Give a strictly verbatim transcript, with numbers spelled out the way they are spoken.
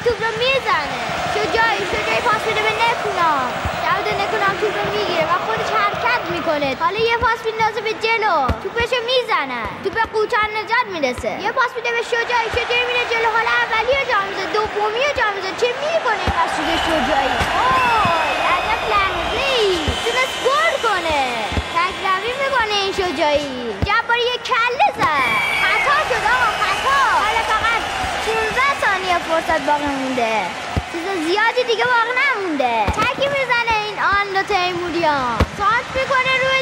توپ رو میزنه. شجاعی شجاعی پاس میده به نکونام. جواد نکونام توپ رو میگیره و خودش حرکت میکنه. حالا یه پاس میندازه به جلو، توپشو میزنه، توپ قوچان نجات میرسه. یه پاس میده به شجاعی، شجاعی میره جلو، حالا اولی رو جا میزه، دومی رو جا میزه. چه میکنه این مسعود شجاعی؟ اوه عجب لحظه‌ای تونست گل کنه. تکروی میکنه این شجاعی. جباری یه کله زد، خطا شد آقا، خطا. حالا فقط شانزده ثانیه فرصت باقی مونده، چیز زیادی دیگه باقی نمونده. تکی میزنه این آن دو تیموریان، سانت میکنه روی